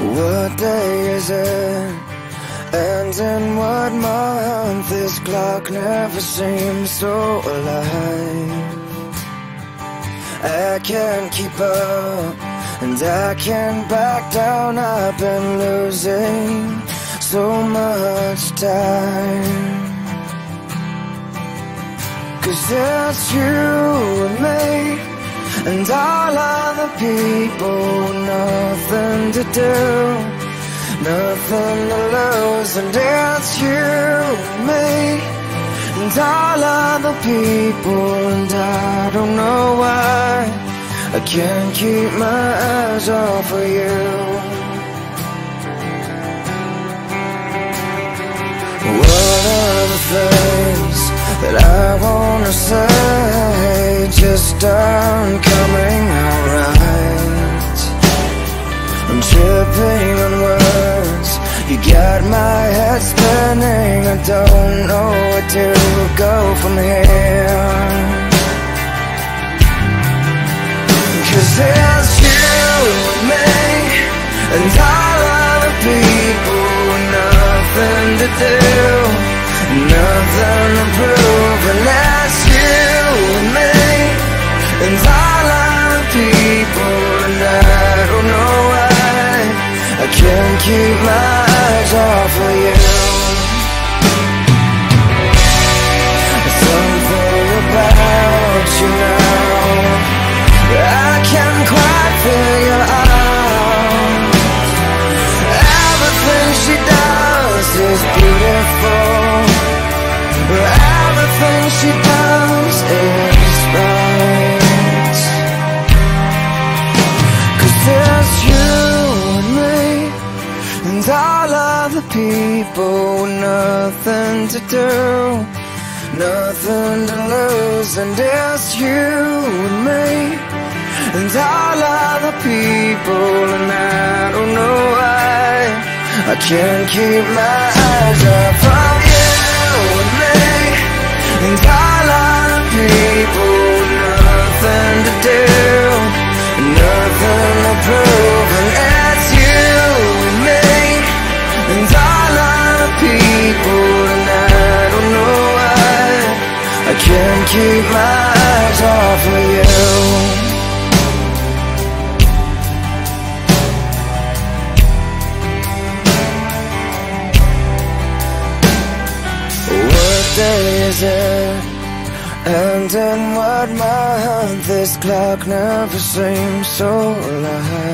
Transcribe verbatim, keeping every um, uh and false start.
What day is it? And in what month? This clock never seems so alive. I can't keep up, and I can't back down. I've been losing so much time. 'Cause it's you and me, and all other people with nothing to do, nothing to lose. And it's you and me, and all other people, and I don't know why I can't keep my eyes off of you. What are the things that I wanna say just aren't coming out right? I'm tripping on words, you got my head spinning. I don't know where to go from here. 'Cause it's you and me, and all other people with nothing to do, nothing to prove. And that's you and me, and all other people, and I don't know why I can't keep my eyes off of you. Something about you now I can't quite figure out. Everything she does is beautiful, everything she does is right. 'Cause there's you and me, and all other people with nothing to do, nothing to lose. And it's you and me, and all other people, and I don't know why I can't keep my eyes off of you and me, and all other people, nothing to do, nothing to prove. And it's you and me, and all other people, and I don't know why I can't keep my eyes off of you. What day is it? And in what month? This clock never seems so alive.